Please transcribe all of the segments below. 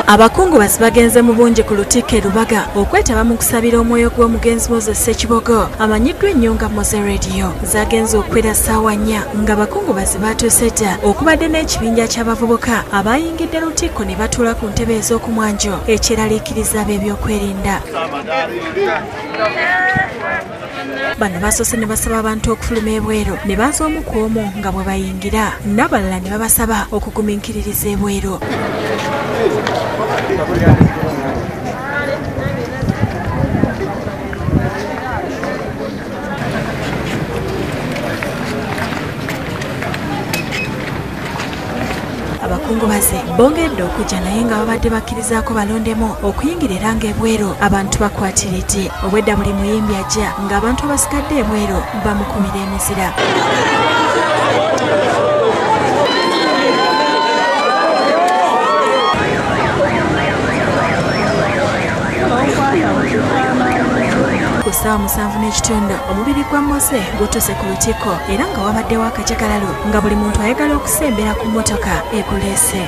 Abakungubazi bagenze mu bungi ku Lutikko e Lubaga okwetaba mu kusabira omwoyo gw'omugenzi Moses Ssekibogo amanyiddwa ennyo nga Moze Radio zagenze okwera ssaawa 4 nga abakungubazi batuuse dda okubadde n'ekibinja ky'abavubuka abayingidde Lutikko ne batuula ku ntebe ez'okumwanjo ekyeraliikiriza ab'ebyokwerinda. Bano basoose ne basaba abantu okufuluma ebweru ne baza omu ku omu nga bwe bayingira n'abalala ne babasaba okugumiikiririza ebweru. Abakungubazi bongedde okujja naye nga babadde bakkirizaako balondemu okuyingira era ng'ebweru abantu bakwatiridde obwedda buli muyimbi ajja ng'abantu abasigadde ebweru bamukumira emizira. Ku ssaawa 7:30 omubiri gwa Mose gutuuse ku Lutikko era nga wabaddewo akajagalalo nga buli muntu ayagala okusembera ku mmotoka eguleese.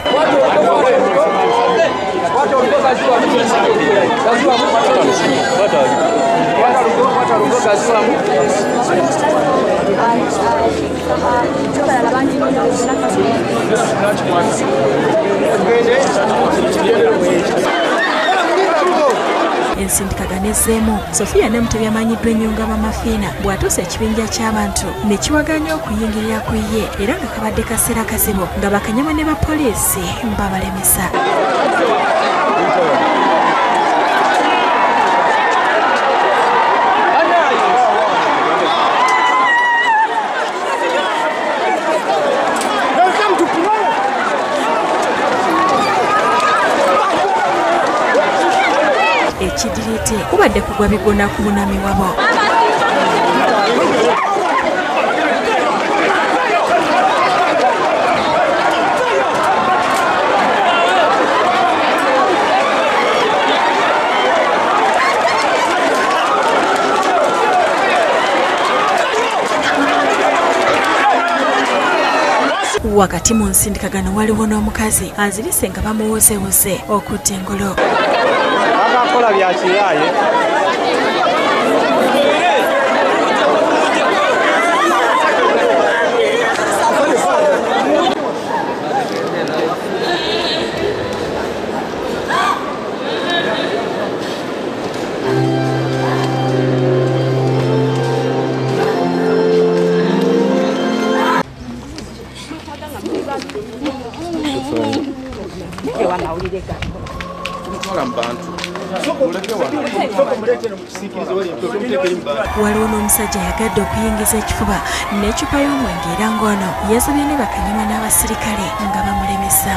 Ensindikagano ezzeemu Sofia Namutebi amanyiddwa ennyo nga Mamafiina bw'atuusa ekibinja ky'abantu ne kiwaganya okuyingirira ku ye era nga kabadde kaseera kazibu nga bakanyama ne bapoliisi babalemesa. Ekidirite kubadde kugwa bigona ku bunami wabo. Wakati mu nsindikagano waliwo n'omukazi azirise nga bamuwozewuze okutta engolo. Kola bya kiraye waliwo n'omusajja yagadde okuyingiza ekifuba n'eccupa y'omwenge era ng'ono yazabye ne bakanyama n'abasirikale nga bamulemesa.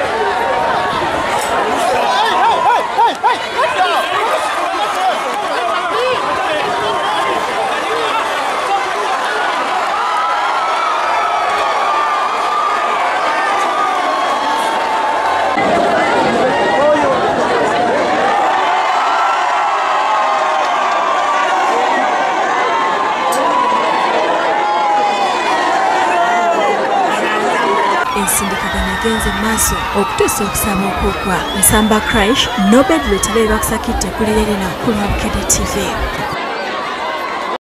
Ensindikagano egenze mu maaso okutuusa okusaba okuggwa. Nsamba Crash Nobel Lutale bakusakidde ku lirerino ku Lwabukedde TV.